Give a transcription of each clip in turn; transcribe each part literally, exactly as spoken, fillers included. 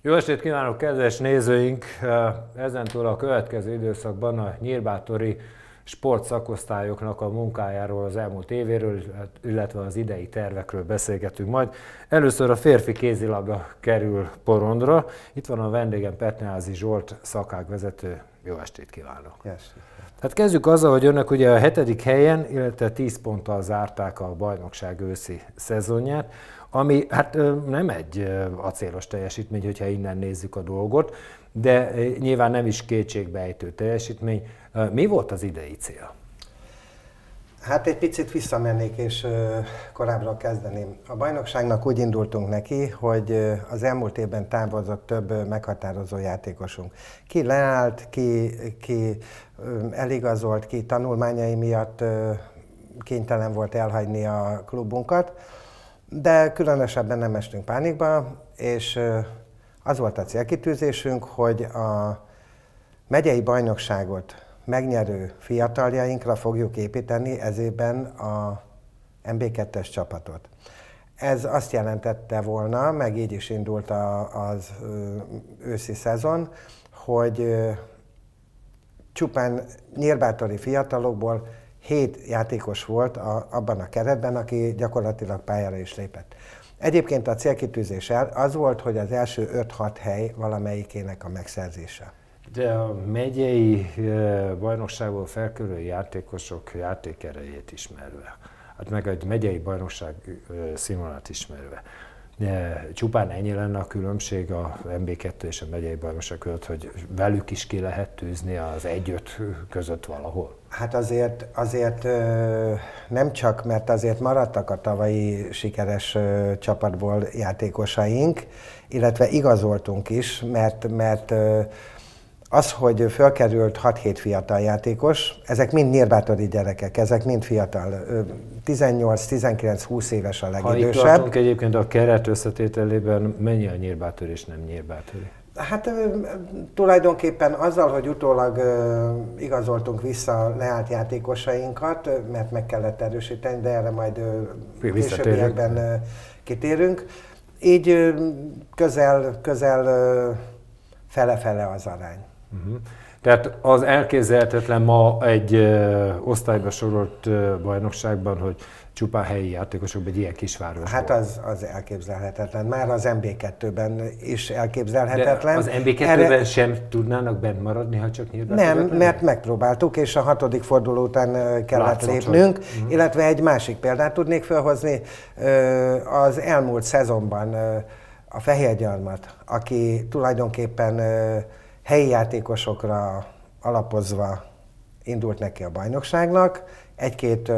Jó estét kívánok, kedves nézőink! Ezentúl a következő időszakban a nyírbátori sportszakosztályoknak a munkájáról, az elmúlt évéről, illetve az idei tervekről beszélgetünk majd. Először a férfi kézilabda kerül porondra. Itt van a vendégem, Petneházy Zsolt, szakágvezető. Jó estét kívánok! Jó estét. Hát kezdjük azzal, hogy önök ugye a hetedik helyen, illetve tíz ponttal zárták a bajnokság őszi szezonját, ami hát nem egy acélos teljesítmény, hogyha innen nézzük a dolgot, de nyilván nem is kétségbeejtő teljesítmény. Mi volt az idei cél? Hát egy picit visszamennék, és korábbra kezdeném. A bajnokságnak úgy indultunk neki, hogy az elmúlt évben távozott több meghatározó játékosunk. Ki leállt, ki, ki eligazolt, ki tanulmányai miatt kénytelen volt elhagyni a klubunkat, de különösebben nem estünk pánikba, és az volt a célkitűzésünk, hogy a megyei bajnokságot megnyerő fiataljainkra fogjuk építeni ez évben a em bé kettes csapatot. Ez azt jelentette volna, meg így is indult a, az őszi szezon, hogy csupán nyírbátori fiatalokból hét játékos volt a, abban a keretben, aki gyakorlatilag pályára is lépett. Egyébként a célkitűzés az volt, hogy az első öt-hat hely valamelyikének a megszerzése. De a megyei bajnokságból felkerülő játékosok játékerejét ismerve, hát meg egy megyei bajnokság színvonalat ismerve, csupán ennyi lenne a különbség a em bé kettő és a megyei bajnokság között, hogy velük is ki lehet tűzni az egy-öt között valahol? Hát azért, azért nem csak, mert azért maradtak a tavalyi sikeres csapatból játékosaink, illetve igazoltunk is, mert, mert az, hogy fölkerült hat-hét fiatal játékos, ezek mind nyírbátori gyerekek, ezek mind fiatal, tizennyolc-tizenkilenc-húsz éves a legidősebb. Ha itt tartunk egyébként a keret összetételében, mennyi a nyírbátori és nem nyírbátori? Hát tulajdonképpen azzal, hogy utólag igazoltunk vissza leállt játékosainkat, mert meg kellett erősíteni, de erre majd későbbiekben kitérünk, így közel, közel fele-fele az arány. Uh-huh. Tehát az elképzelhetetlen ma egy ö, osztályba sorolt ö, bajnokságban, hogy csupán helyi játékosok egy ilyen kisvárosban. Hát az, az elképzelhetetlen. Már az em bé kettőben is elképzelhetetlen. De az em bé kettőben Erre... sem tudnának bent maradni, ha csak nyilván? Nem, mert megpróbáltuk, és a hatodik forduló után kellett Látszott, lépnünk. Uh-huh. Illetve egy másik példát tudnék felhozni. Az elmúlt szezonban a Fehérgyarmat, aki tulajdonképpen helyi játékosokra alapozva indult neki a bajnokságnak, egy-két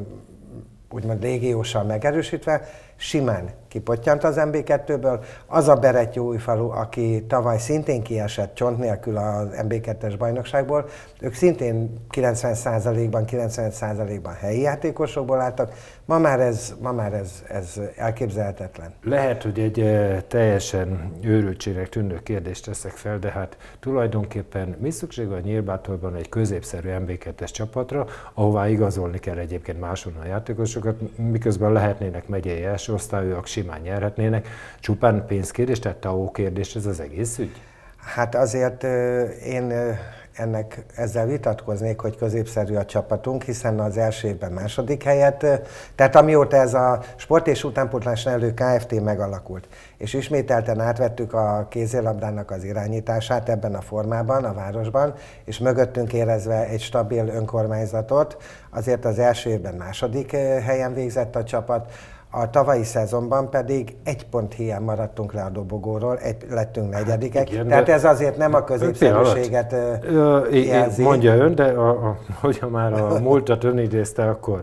úgymond légióssal megerősítve, simán kipottyant az em bé kettőből. Az a Berettyóújfalu, aki tavaly szintén kiesett csont nélkül az em bé kettes bajnokságból, ők szintén kilencven százalékban, kilencvenöt százalékban helyi játékosokból álltak. Ma már ez, ma már ez, ez elképzelhetetlen. Lehet, hogy egy e, teljesen őrültségnek tűnő kérdést teszek fel, de hát tulajdonképpen mi szükség a Nyírbátorban egy középszerű em bé kettes csapatra, ahová igazolni kell egyébként máshonnan játékosokat, miközben lehetnének megyei első osztályúak, simán nyerhetnének. Csupán pénzkérdés, tehát távó kérdés ez az egész ügy? Hát azért én ennek ezzel vitatkoznék, hogy középszerű a csapatunk, hiszen az első évben második helyet, tehát amióta ez a Sport és Utánpótlás Nevelő Kft. Megalakult, és ismételten átvettük a kézilabdának az irányítását ebben a formában, a városban, és mögöttünk érezve egy stabil önkormányzatot, azért az első évben második helyen végzett a csapat. A tavalyi szezonban pedig egy pont hiány maradtunk le a dobogóról, egy, lettünk negyedikek, hát igen, tehát ez azért nem a középszerűséget jelzi. Mondja ön, de a, a, hogyha már a múltat ön idézte, akkor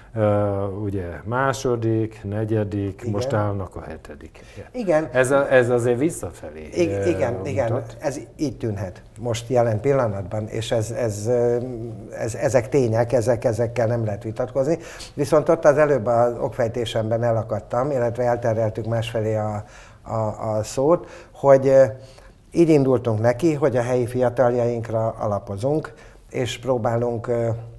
uh, ugye második, negyedik, igen. Most állnak a hetedik. Igen. Ez, a, ez azért visszafelé I, Igen, uh, igen, ez így tűnhet most jelen pillanatban, és ez, ez, ez, ezek tények, ezek, ezekkel nem lehet vitatkozni. Viszont ott az előbb az okfejtésemben elakadtam, illetve eltereltük másfelé a, a, a szót, hogy így indultunk neki, hogy a helyi fiataljainkra alapozunk, és próbálunk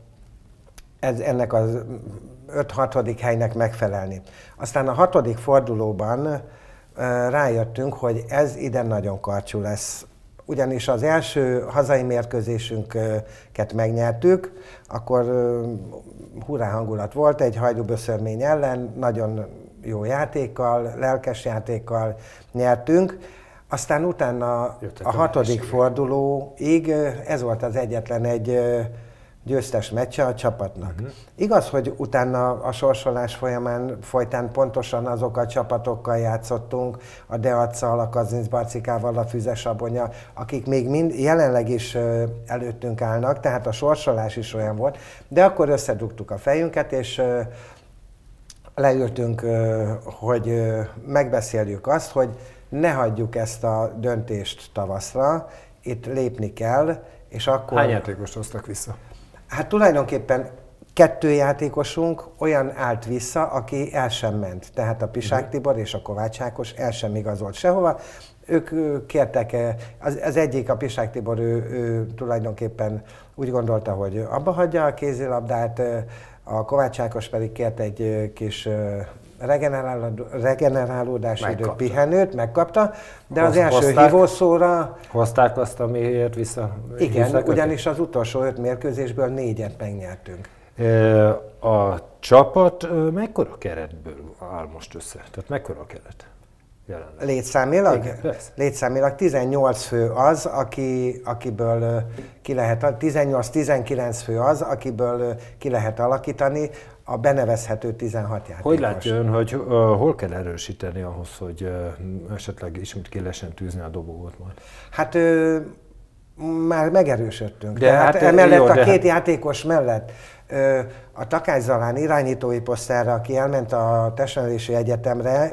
ez, ennek az öt-hatodik helynek megfelelni. Aztán a hatodik fordulóban rájöttünk, hogy ez ide nagyon karcsú lesz. Ugyanis az első hazai mérkőzésünket megnyertük, akkor hurrá hangulat volt egy Hajdú-Böszörmény ellen, nagyon jó játékkal, lelkes játékkal nyertünk. Aztán utána Jöttek a hatodik fordulóig ez volt az egyetlen egy győztes meccse a csapatnak. Uh-huh. Igaz, hogy utána a sorsolás folyamán folytán pontosan azokkal a csapatokkal játszottunk, a Deac-szal, a Kazincbarcikával, a Füzes Abonya, akik még mind jelenleg is előttünk állnak, tehát a sorsolás is olyan volt, de akkor összedugtuk a fejünket, és leültünk, hogy megbeszéljük azt, hogy ne hagyjuk ezt a döntést tavaszra, itt lépni kell, és akkor... Hány játékost hoztak vissza? Hát tulajdonképpen kettő játékosunk olyan állt vissza, aki el sem ment. Tehát a Pisák Tibor és a Kovács Ákos el sem igazolt sehova. Ők kértek, az, az egyik, a Pisák Tibor, ő, ő tulajdonképpen úgy gondolta, hogy abba hagyja a kézilabdát, a Kovács Ákos pedig kért egy kis regenerálódási idő, pihenőt, megkapta, de az első hozták, hívószóra... Hozták azt, amiért vissza... Igen, ugyanis az utolsó öt mérkőzésből négyet megnyertünk. A csapat mekkora keretből áll most össze? Tehát mekkora keret? Jelenleg. Létszámilag? Igen, Létszámilag tizennyolc fő az, aki, akiből ki lehet, tizennyolc-tizenkilenc fő az, akiből ki lehet alakítani a benevezhető tizenhat játékos. Hogy látja ön, hogy uh, hol kell erősíteni ahhoz, hogy uh, esetleg ismét ki lehessen tűzni a dobogót majd? Hát uh, már megerősödtünk. De Tehát hát, emellett jó, a de két hát... játékos mellett uh, a Takács Zalán irányítói poszterre, aki elment a Testnevelési Egyetemre,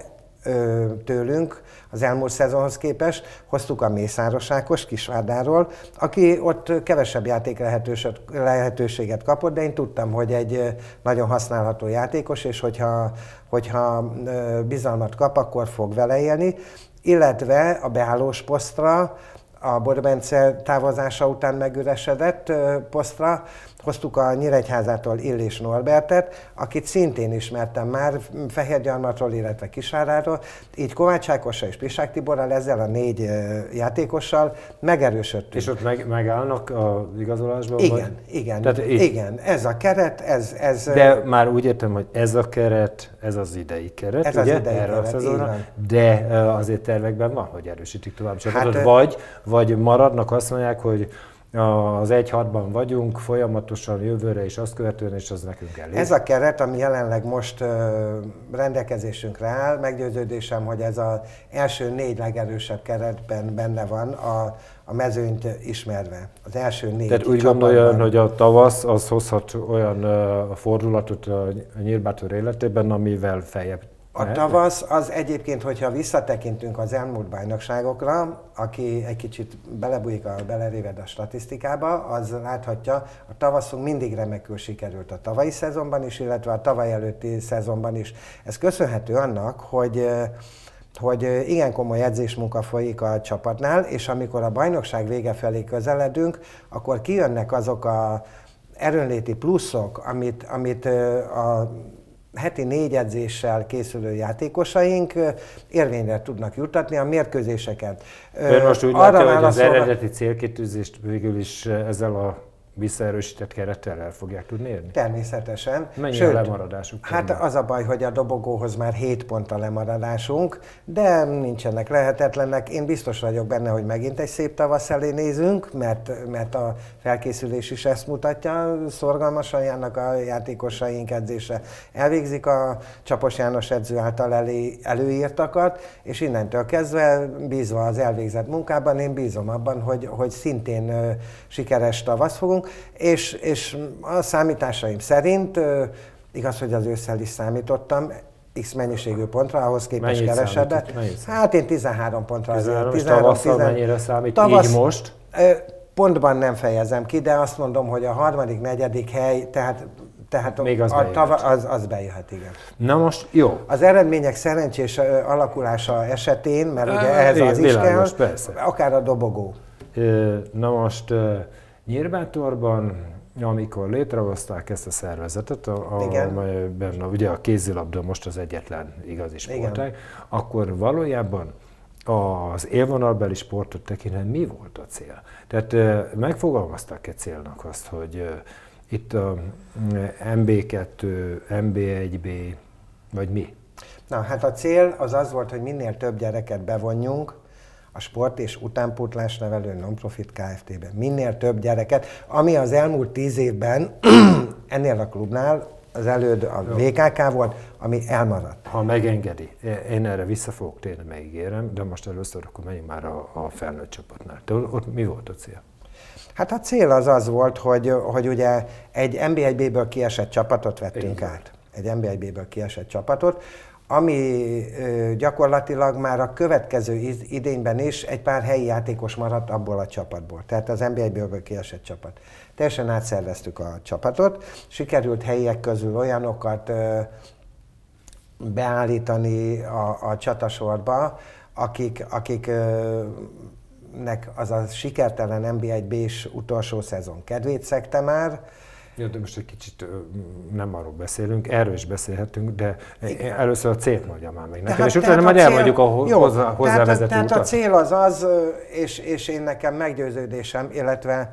tőlünk az elmúlt szezonhoz képest, hoztuk a Mészáros Ákos Kisvárdáról, aki ott kevesebb játék lehetőséget kapott, de én tudtam, hogy egy nagyon használható játékos, és hogyha, hogyha bizalmat kap, akkor fog vele élni, illetve a beállós posztra, a Bor Bence távozása után megüresedett posztra hoztuk a Nyíregyházától Illés Norbertet, akit szintén ismertem már Fehérgyarmatról, illetve Kisváráról, így Kovács Ákossal és Pisák Tiborral, ezzel a négy játékossal megerősödtünk. És ott meg, megállnak az igazolásban? Igen, vagy? igen, Tehát igen, ez a keret, ez, ez... De már úgy értem, hogy ez a keret, ez az idei keret, ez ugye? Az idei erre keret, a szezonra, de azért tervekben van, hogy erősítik tovább a csapatot, hát, vagy, vagy maradnak, azt mondják, hogy az egy hatban vagyunk, folyamatosan jövőre is azt követően, és az nekünk elég. Ez a keret, ami jelenleg most uh, rendelkezésünkre áll, meggyőződésem, hogy ez az első négy legerősebb keretben benne van, a, a mezőnyt ismerve. Az első négy. Tehát úgy gondolja, hogy a tavasz az hozhat olyan uh, fordulatot a Nyírbátor életében, amivel feljebb. A tavasz az egyébként, hogyha visszatekintünk az elmúlt bajnokságokra, aki egy kicsit belebújik, a, beleréved a statisztikába, az láthatja, a tavaszunk mindig remekül sikerült a tavalyi szezonban is, illetve a tavaly előtti szezonban is. Ez köszönhető annak, hogy hogy igen komoly edzésmunka folyik a csapatnál, és amikor a bajnokság vége felé közeledünk, akkor kijönnek azok a erőnléti pluszok, amit, amit a heti négy edzéssel készülő játékosaink érvényre tudnak juttatni a mérkőzéseket. Ön most úgy Arra látja, hogy az eredeti célkitűzést végül is ezzel a visszaerősített kerettel el fogják tudni érni? Természetesen. Mennyi Sőt, a lemaradásuk? Hát az a baj, hogy a dobogóhoz már hét pont a lemaradásunk, de nincsenek lehetetlenek. Én biztos vagyok benne, hogy megint egy szép tavasz elé nézünk, mert, mert a felkészülés is ezt mutatja. Szorgalmasan járnak a játékosaink edzése. Elvégzik a Csapos János edző által elé, előírtakat, és innentől kezdve bízva az elvégzett munkában, én bízom abban, hogy, hogy szintén uh, sikeres tavasz fogunk. És, és a számításaim szerint, igaz, hogy az ősszel is számítottam, X mennyiségű pontra, ahhoz képest kevesebbet. Hát én tizenhárom pontra azért. tizenhárom, és tavasszal mennyire számít tavasz, így most? Pontban nem fejezem ki, de azt mondom, hogy a harmadik, negyedik hely, tehát Tehát Még az, a tava, az, az bejöhet, igen. Na most jó. Az eredmények szerencsés alakulása esetén, mert ugye ehhez az is kell, akár a dobogó. Na most Nyírbátorban amikor létrehozták ezt a szervezetet, amelyben ugye a kézilabda most az egyetlen igazi sportág, akkor valójában az élvonalbeli sportot tekintve mi volt a cél? Tehát megfogalmazták-e célnak azt, hogy itt a em bé kettő, em bé egy bé, vagy mi? Na, hát a cél az az volt, hogy minél több gyereket bevonjunk a sport és utánpótlás nevelő non-profit Kft-ben. Minél több gyereket, ami az elmúlt tíz évben ennél a klubnál az előd a vé ká ká volt, ami elmaradt. Ha megengedi, én erre vissza fogok térni, megígérem, de most először akkor menjünk már a, a felnőtt csapatnál. De ott mi volt a cél? Hát a cél az az volt, hogy, hogy ugye egy em bé egy bé-ből kiesett csapatot vettünk Én át. Egy em bé egy bé-ből kiesett csapatot, ami gyakorlatilag már a következő idényben is egy pár helyi játékos maradt abból a csapatból. Tehát az em bé egy bé-ből kiesett csapat. Teljesen átszerveztük a csapatot, sikerült helyiek közül olyanokat beállítani a, a csatasorba, akik, akiknek az a sikertelen em bé egy bé-s utolsó szezon kedvét szegte már. Ja, de most egy kicsit nem arról beszélünk, erről is beszélhetünk, de igen. Először a célt mondja már meg nekem, tehát, és utána majd elmondjuk a hozzá, hozzávezető tehát, utat. Tehát a cél az az, és, és én nekem meggyőződésem, illetve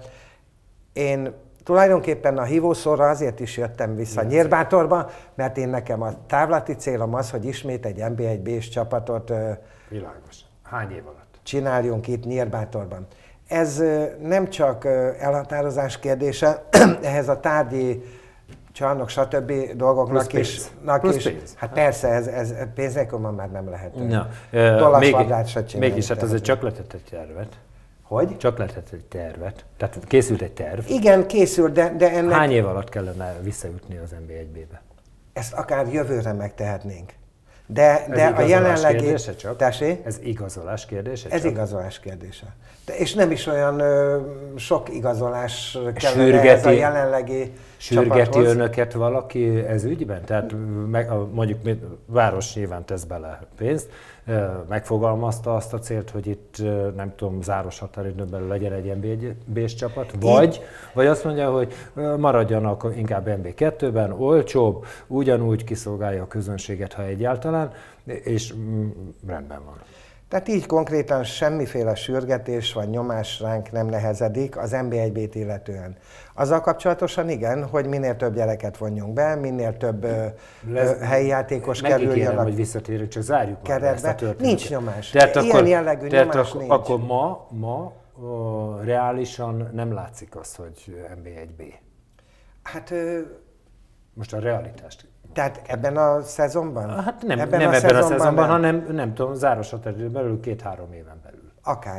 én tulajdonképpen a hívószóra azért is jöttem vissza igen. Nyírbátorba, mert én nekem a távlati célom az, hogy ismét egy em bé egy bé-s csapatot Világos. Hány év alatt? Csináljunk itt Nyírbátorban. Ez nem csak elhatározás kérdése, ehhez a tárgyi csarnok, stb. Dolgoknak plusz is. Plusz is pénz. Hát persze, ez, ez pénz nélkül már nem lehet. Ja. Tollásvadrát se csinálni. Mégis, hát azért csak lehetett egy tervet. Hogy? Csak lehetett egy tervet. Tehát készült egy terv. Igen, készült, de, de ennek... Hány év alatt kellene visszajutni az em bé egy bé-be? Ezt akár jövőre megtehetnénk. De, de a jelenlegi... kérdése csak? Tessé? Ez igazolás kérdése Ez csak? igazolás kérdése. De, és nem is olyan ö, sok igazolás kellene sürgeti, ez a jelenlegi Sürgeti csapathoz. Önöket valaki ez ügyben? Tehát meg, mondjuk város nyilván tesz bele pénzt, megfogalmazta azt a célt, hogy itt nem tudom, záros határidőn belül legyen egy em bé egy bé-s csapat, vagy, vagy azt mondja, hogy maradjanak inkább em bé kettőben, olcsóbb, ugyanúgy kiszolgálja a közönséget, ha egyáltalán, és mm, rendben van. Tehát így konkrétan semmiféle sürgetés vagy nyomás ránk nem nehezedik az em bé egy bé-t illetően. Azzal kapcsolatosan igen, hogy minél több gyereket vonjunk be, minél több Lesz, helyi játékos kerüljön a hogy visszatérjük, csak zárjuk már ezt a történetet. Nincs nyomás. Tehát Ilyen akkor, jellegű tehát nyomás akkor, nincs. Akkor ma, ma o, reálisan nem látszik az, hogy em bé egy bé. Hát... Ö... Most a realitást. Tehát ebben a szezonban? Hát nem ebben, nem a, ebben szezonban a szezonban, nem. hanem nem tudom, záros határidőn belül két-három éven belül. Akár.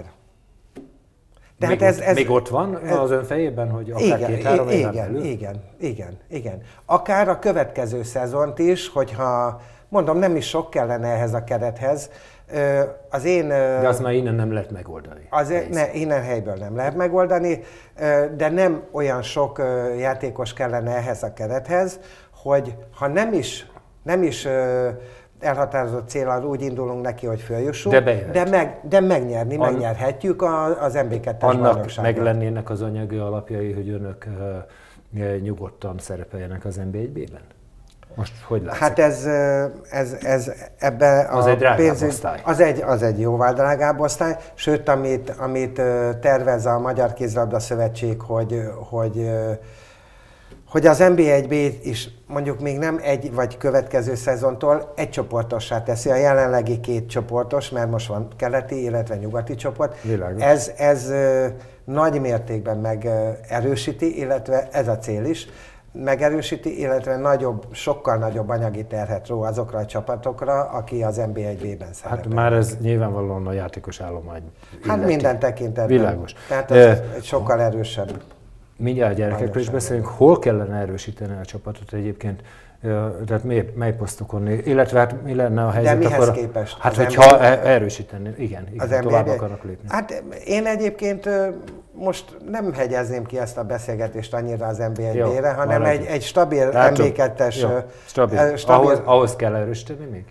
De még, hát ez, ott, ez, még ott van ez, az ön fejében, hogy akár igen, két-három éven igen, belül? Igen, igen, igen. Akár a következő szezont is, hogyha, mondom, nem is sok kellene ehhez a kerethez, az én... De azt már innen nem lehet megoldani. Azért ne, innen helyből nem lehet megoldani, de nem olyan sok játékos kellene ehhez a kerethez, hogy ha nem is, nem is elhatározott céllal úgy indulunk neki, hogy följussunk, de, de, meg, de megnyerni, An... megnyerhetjük az em bé kettes Annak meg lennének az anyagi alapjai, hogy önök uh, nyugodtan szerepeljenek az em bé egy bé-ben? Most hogy látszik? Hát ez, ez, ez ebben az a egy drágább pénzügy, osztály. Az egy, az egy jóval drágább osztály, sőt, amit, amit tervez a Magyar Kézilabda Szövetség, hogy, hogy hogy az em bé egy bé is mondjuk még nem egy vagy következő szezontól egy csoportossá teszi, a jelenlegi két csoportos, mert most van keleti, illetve nyugati csoport. Világos. Ez, ez nagy mértékben megerősíti, illetve ez a cél is, megerősíti, illetve nagyobb, sokkal nagyobb anyagi terhet ró azokra a csapatokra, aki az em bé egy bé-ben szerepel. Hát már ez nyilvánvalóan a játékos állomány illeti. Hát minden tekintetben. Világos. Tehát ez egy sokkal erősebb. Mindjárt a gyerekekről is beszélünk, hol kellene erősíteni a csapatot egyébként, tehát mely, mely posztokon, illetve hát mi lenne a helyzet? De mihez akkor, képest? Hát hogyha erősíteni, igen, igen tovább akarnak lépni. Hát én egyébként most nem hegyezném ki ezt a beszélgetést annyira az em bé egy bé-re, hanem egy, egy stabil em bé kettes... Stabil. stabil. Ahhoz, ahhoz kell erősíteni még?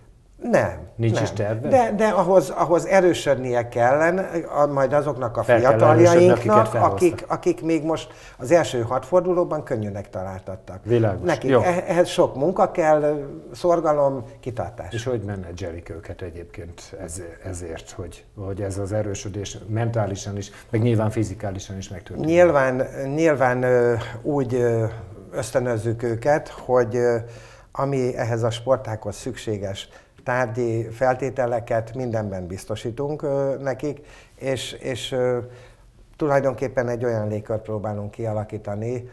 Nem. Nincs nem. is terve? De, de ahhoz, ahhoz erősödnie kellene, a, majd azoknak a Fel fiataljainknak, akik, akik még most az első hat fordulóban könnyűnek találtattak. Világos. Nekik Jó. ehhez sok munka kell, szorgalom, kitartás. És hogy menedzselik őket egyébként ezért, hogy, hogy ez az erősödés mentálisan is, meg nyilván fizikálisan is megtörténik? Nyilván, nyilván úgy ösztönözzük őket, hogy ami ehhez a sportághoz szükséges tárgyi feltételeket mindenben biztosítunk nekik, és, és tulajdonképpen egy olyan légkört próbálunk kialakítani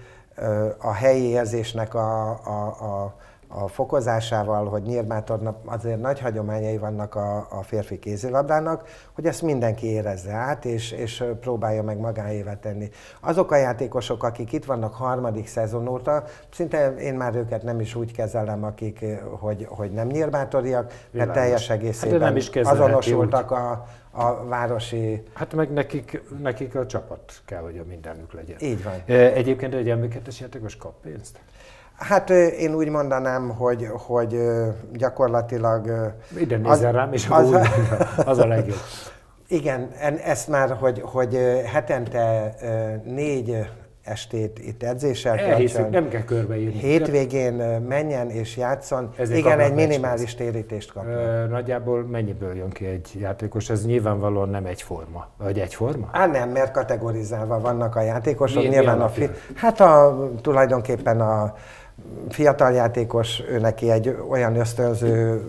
a helyi érzésnek a, a, a, a fokozásával, hogy Nyírbátornak azért nagy hagyományai vannak a, a férfi kézilabdának, hogy ezt mindenki érezze át, és, és próbálja meg magáévá tenni. Azok a játékosok, akik itt vannak harmadik szezon óta, szinte én már őket nem is úgy kezelem, akik, hogy, hogy nem nyírbátoriak, mert teljes egészében hát azonosultak a, a városi... Hát meg nekik, nekik a csapat kell, hogy a mindenük legyen. Így van. Egyébként egy em bé kettes játékos kap pénzt? Hát én úgy mondanám, hogy, hogy gyakorlatilag... Ide nézzen rám, és az, úgy, az a legjobb. Igen, ezt már, hogy, hogy hetente négy estét itt edzéssel töltsön, nem kell körbeírni. Hétvégén menjen és játszon. Ezért igen, egy minimális térítést kap. Nagyjából mennyiből jön ki egy játékos? Ez nyilvánvalóan nem egyforma. Vagy egyforma? Á, nem, mert kategorizálva vannak a játékosok. Mi, Nyilván mi a fi... Hát a, tulajdonképpen a fiatal játékos, ő neki egy olyan ösztönző,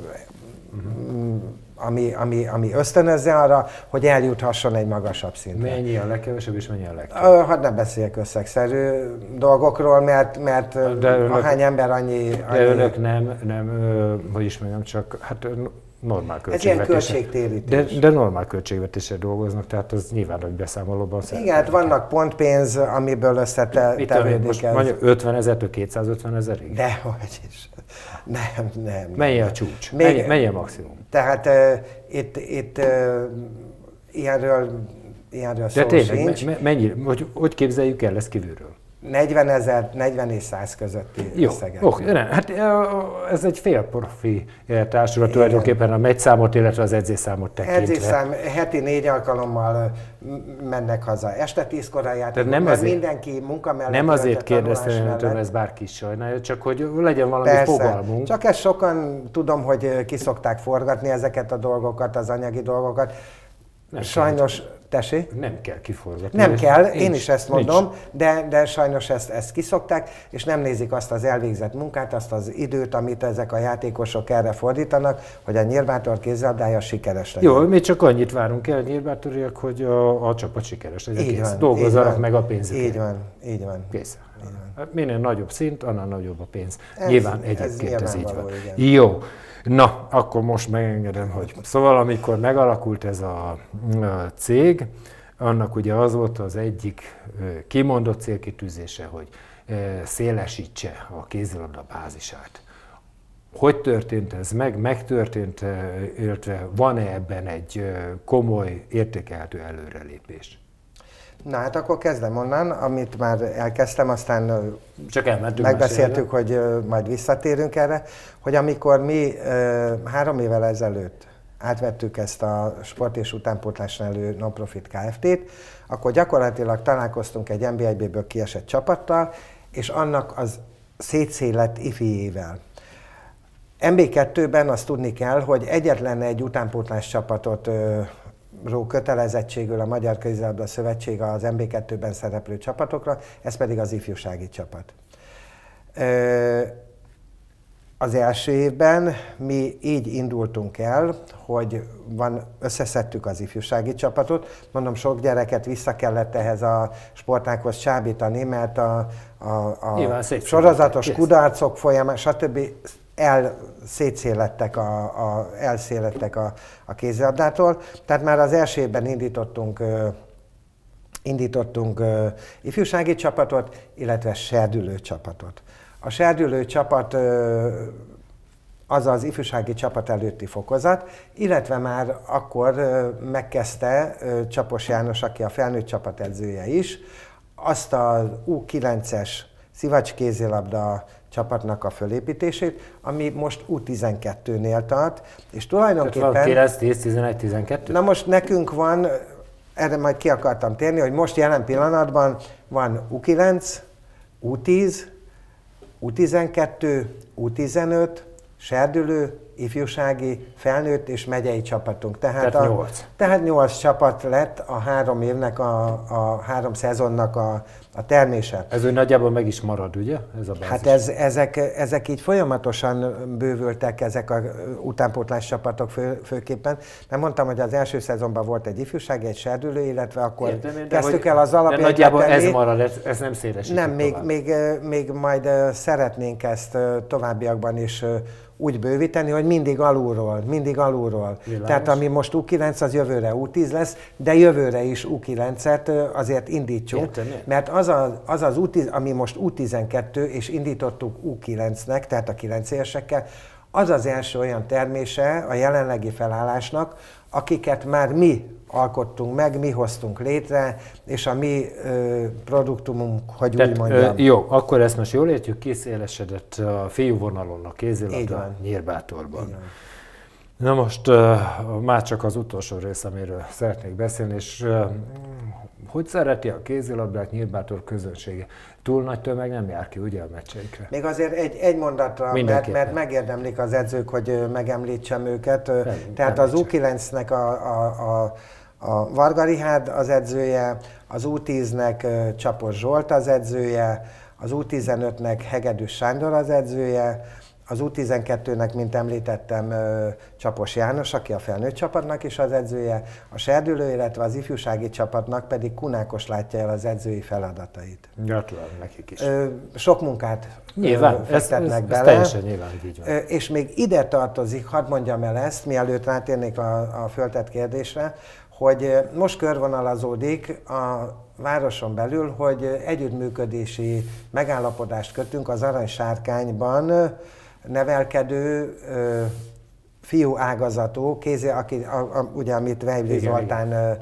uh-huh. ami, ami, ami ösztönözze arra, hogy eljuthasson egy magasabb szintre. Mennyi a legkevesebb és mennyi a legtöbb? Hát nem beszéljek összegszerű dolgokról, mert, mert de önök, ahány ember annyi... De annyi... önök nem, nem, hogy is mondjam, csak hát normál költségvetéssel. Ez ilyen költségtérítés. De, de normál költségvetéssel dolgoznak, tehát az nyilván, hogy beszámolóban szerepel. Igen, hát vannak pontpénz, amiből összetevődik ez. Mondjuk ötvenezertől kétszázötvenezerig? Dehogy is. Nem, nem. Mennyi a csúcs? Még, mennyi, mennyi a maximum? Tehát uh, itt, itt uh, ilyenről, ilyenről szó sincs. Me, mennyi, hogy, hogy képzeljük el ezt kívülről? negyvenezer, negyven és száz közötti jó, összeget. Jó, nem, hát ez egy fél profi társulat tulajdonképpen a megyszámot, illetve az edzésszámot tekintve. Edzésszám heti négy alkalommal mennek haza este tízkor a játékok, nem mert azért, mindenki munka mellett. Nem azért kérdeztem, hogy ez bárki is sajnálja, csak hogy legyen valami Persze, fogalmunk. Csak ezt sokan tudom, hogy ki szokták forgatni ezeket a dolgokat, az anyagi dolgokat. Nem sajnos, kell. Tessék? Nem kell kiforgatni. Nem kell, én nincs, is ezt mondom, de, de sajnos ezt, ezt kiszokták, és nem nézik azt az elvégzett munkát, azt az időt, amit ezek a játékosok erre fordítanak, hogy a Nyírbátor kézilabdája sikeres legyen. Jó, mi csak annyit várunk el a nyírbátoriak, hogy a, a csapat sikeres legyen. Így van, dolgozzanak meg a pénzüket. Így van, így van. Kész. Hát minél nagyobb szint, annál nagyobb a pénz. Ez, nyilván egyébként ez, ez így van. Igen. Jó. Na, akkor most megengedem, hogy szóval amikor megalakult ez a, a cég, annak ugye az volt az egyik kimondott célkitűzése, hogy szélesítse a kézilabda bázisát. Hogy történt ez meg? Megtörtént, illetve van-e ebben egy komoly, értékelhető előrelépés? Na hát akkor kezdem onnan, amit már elkezdtem, aztán Csak megbeszéltük, hogy majd visszatérünk erre, hogy amikor mi három évvel ezelőtt átvettük ezt a sport és utánpótlás nevelő non-profit Kft-t, akkor gyakorlatilag találkoztunk egy en bé egy bé-ből kiesett csapattal, és annak az szétszélett ifiével. en bé kettőben azt tudni kell, hogy egyetlen egy utánpótlás csapatot ró kötelezettségül a Magyar Kézilabda Szövetség az en bé kettőben szereplő csapatokra, ez pedig az ifjúsági csapat. Az első évben mi így indultunk el, hogy van, összeszedtük az ifjúsági csapatot, mondom, sok gyereket vissza kellett ehhez a sportághoz csábítani, mert a, a, a sorozatos yes. kudarcok folyamán, stb. El szétszélettek a, a, elszélettek a, a kézilabdától. Tehát már az első évben indítottunk, uh, indítottunk uh, ifjúsági csapatot, illetve serdülő csapatot. A serdülő csapat uh, az az ifjúsági csapat előtti fokozat, illetve már akkor uh, megkezdte uh, Csapos János, aki a felnőtt csapat edzője is, azt az U kilences szivacs kézilabda csapatnak a fölépítését, ami most U tizenkettőnél tart, és tulajdonképpen... Tehát kilenc, tíz, tizenegy, tizenkettő? Na most nekünk van, erre majd ki akartam térni, hogy most jelen pillanatban van U kilenc, U tíz, U tizenkettő, U tizenöt, serdülő, ifjúsági, felnőtt és megyei csapatunk. Tehát, tehát a, nyolc. Tehát nyolc csapat lett a három évnek, a, a három szezonnak a, a termése. Ez úgy nagyjából meg is marad, ugye? Ez a bázis. Hát ez, ezek, ezek így folyamatosan bővültek, ezek a utánpótlás csapatok fő, főképpen. Mert mondtam, hogy az első szezonban volt egy ifjúsági, egy serdülő, illetve akkor Értem, kezdtük el az alapját. De nagyjából ez marad, ez, ez nem szélesítik Nem, még, tovább. még, még majd szeretnénk ezt továbbiakban is úgy bővíteni, hogy mindig alulról, mindig alulról. Világos. Tehát ami most U kilenc, az jövőre U tíz lesz, de jövőre is U kilencet azért indítsunk. Értem, mert az az, az, az U tíz, ami most U tizenkettő, és indítottuk U kilencnek, tehát a kilenc évesekkel, az az első olyan termése a jelenlegi felállásnak, akiket már mi alkottunk meg, mi hoztunk létre, és a mi ö, produktumunk, hogy Tehát, úgy mondjam. Ö, jó, akkor ezt most jól értjük, kiszélesedett a fiú vonalon a kézilabda Nyírbátorban. Na most ö, már csak az utolsó rész, amiről szeretnék beszélni, és ö, hogy szereti a kézilabdát Nyírbátor közönsége? Túl nagy tömeg nem jár ki, ugye, a meccseikre? Még azért egy, egy mondatra, mert, mert megérdemlik az edzők, hogy megemlítsem őket. Nem, Tehát nem az U kilencnek a, a, a A Varga Rihárd az edzője, az U tíznek Csapos Zsolt az edzője, az U tizenötnek Hegedűs Sándor az edzője, az U tizenkettőnek, mint említettem, Csapos János, aki a felnőtt csapatnak is az edzője, a serdülő, illetve az ifjúsági csapatnak pedig Kunákos látja el az edzői feladatait. Gratulálok nekik is. Sok munkát nyilván, fektetnek ez, ez, bele. Ez teljesen nyilván így van. És még ide tartozik, hadd mondjam el ezt, mielőtt rátérnék a, a föltett kérdésre, hogy most körvonalazódik a városon belül, hogy együttműködési megállapodást kötünk az Aranysárkányban nevelkedő ö, fiú ágazatú, kézi, aki, a, a, ugye, amit Vejvli Zoltán ö,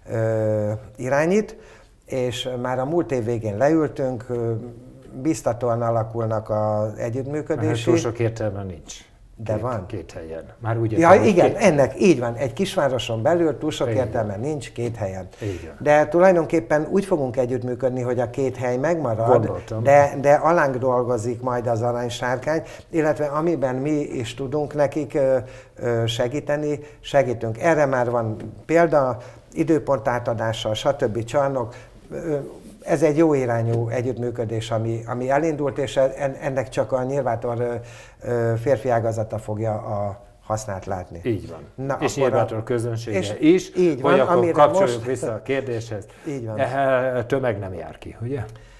ö, irányít, és már a múlt év végén leültünk, ö, biztatóan alakulnak az együttműködési. Túl sok értelme nincs. De két, van. Két helyen. Már úgy ja, értem, igen, két... ennek így van. Egy kisvároson belül túl sok igen. értelme nincs, két helyen. Igen. De tulajdonképpen úgy fogunk együttműködni, hogy a két hely megmarad, de, de alánk dolgozik majd az Aranysárkány, illetve amiben mi is tudunk nekik segíteni, segítünk. Erre már van példa, időpont átadással, stb. Csarnok. Ez egy jó irányú együttműködés, ami, ami elindult, és ennek csak a Nyírbátor férfi ágazata fogja a hasznát látni. Így van. Na, és Nyírbátor a közönsége és is, így van, hogy akkor kapcsoljuk most... vissza a kérdéshez. Így van. E, tömeg nem jár ki, ugye?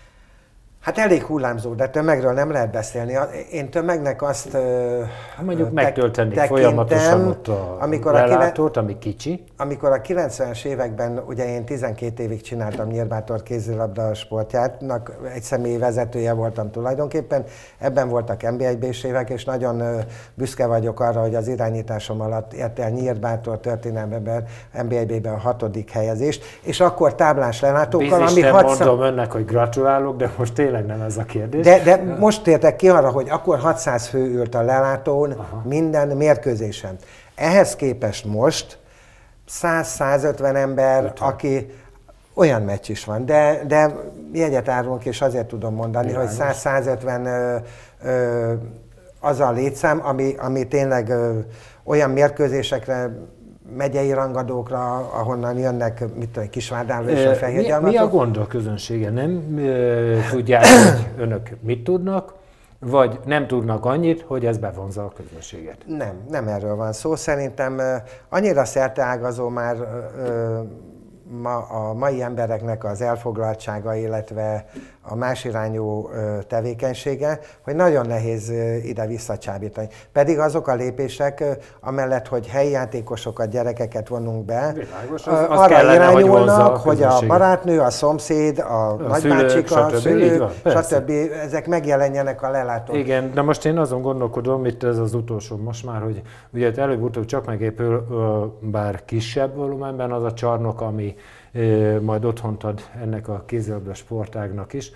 Hát elég hullámzó, de tömegről nem lehet beszélni. Én tömegnek azt mondjuk te- megtölteni tekintem, folyamatosan ott a amikor lelátort, ami kicsi. Amikor a kilencvenes években, ugye én tizenkét évig csináltam Nyírbátor kézilabda sportjának, egy személyi vezetője voltam tulajdonképpen, ebben voltak en bé egy bé-s évek, és nagyon büszke vagyok arra, hogy az irányításom alatt ért el Nyírbátor történelmében en bé egy bé-ben a hatodik helyezést, és akkor táblás lelátókkal, ami hatszor... hatszor... mondom önnek, hogy gratulálok, de most tényleg nem ez a kérdés. De, de most tértek ki arra, hogy akkor hatszáz fő ült a lelátón. Aha. Minden mérkőzésen. Ehhez képest most száz-százötven ember, ötven. Aki olyan meccs is van, de, de jegyet árulunk, és azért tudom mondani, Bilányos. Hogy száz-százötven az a létszám, ami, ami tényleg ö, olyan mérkőzésekre, megyei rangadókra, ahonnan jönnek, mit tudom, Kisvárdáról és a Fehérgyarmatok. Mi, mi a gond a közönsége? Nem ö, tudják, hogy önök mit tudnak, vagy nem tudnak annyit, hogy ez bevonza a közönséget? Nem, nem erről van szó. Szerintem ö, annyira szerteágazó már ö, ma, a mai embereknek az elfoglaltsága, illetve a másirányú tevékenysége, hogy nagyon nehéz ide visszacsábítani. Pedig azok a lépések, amellett, hogy helyi játékosokat, gyerekeket vonunk be, Világos, az, az arra kellene, irányulnak, hogy, hogy a barátnő, a szomszéd, a, a nagybácsika, a szülők, stb. Ezek megjelenjenek a lelátón. Igen, de most én azon gondolkodom, itt ez az utolsó most már, hogy ugye előbb-utóbb csak megépül, bár kisebb volumenben az a csarnok, ami majd otthont ad ennek a kézilabda sportágnak is,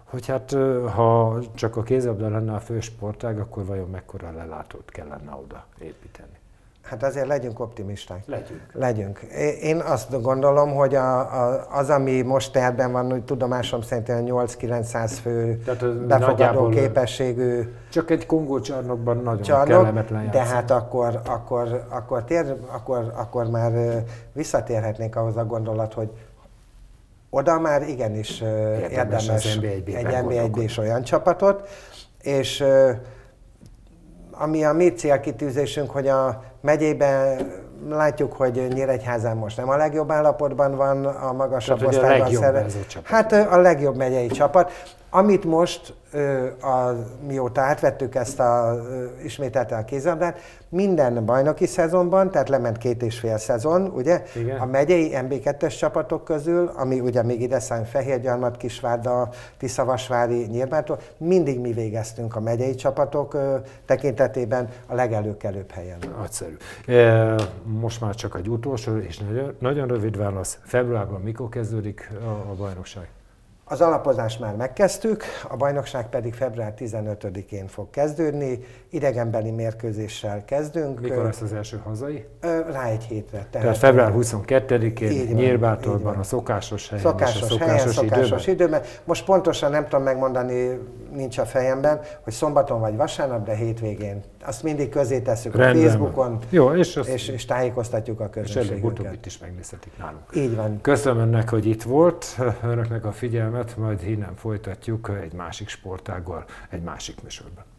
hogy hát ha csak a kézilabda lenne a fő sportág, akkor vajon mekkora lelátót kellene oda építeni? Hát azért legyünk optimisták. Legyünk. Legyünk. Én azt gondolom, hogy a, a, az, ami most terben van, hogy tudomásom szerint nyolc-kilencszáz fő befogadó képességű. Csak egy kongócsarnokban nagyon csarnok, kellemetlen játszani. De hát akkor, akkor, akkor, tér, akkor, akkor már visszatérhetnénk ahhoz a gondolat, hogy oda már igenis érdemes, érdemes egy en bé egy-s olyan csapatot, és ami a mi célkitűzésünk, hogy a megyében látjuk, hogy Nyíregyházán most nem a legjobb állapotban van, a magasabb Tehát, osztályban szeret. Hát a legjobb megyei csapat. Amit most, a, mióta átvettük ezt a, ismételten a kézilabdát, minden bajnoki szezonban, tehát lement két és fél szezon, ugye? Igen. A megyei en bé kettes csapatok közül, ami ugye még ide számít Fehérgyarmat, Kisvárda, Tiszavasvári, Nyírbátor, mindig mi végeztünk a megyei csapatok tekintetében a legelőkelőbb helyen. Nagyszerű. Most már csak egy utolsó és nagyon, nagyon rövid válasz. Februárban mikor kezdődik a, a bajnokság? Az alapozást már megkezdtük, a bajnokság pedig február tizenötödikén fog kezdődni, idegenbeli mérkőzéssel kezdünk. Mikor lesz az első hazai? Rá egy hétre. Tehát, tehát február huszonkettedikén Nyírbátorban a szokásos helyen szokásos, és a szokásos, helyen, szokásos időben. időben. Most pontosan nem tudom megmondani, nincs a fejemben, hogy szombaton vagy vasárnap, de hétvégén. Azt mindig közé tesszük a Facebookon, jó, és, és, és tájékoztatjuk a közönségünket. És előbb-utóbb itt is megnézhetik nálunk. Így van. Köszönöm önnek, hogy itt volt, önöknek a figyelmet, majd innen folytatjuk egy másik sportággal, egy másik műsorban.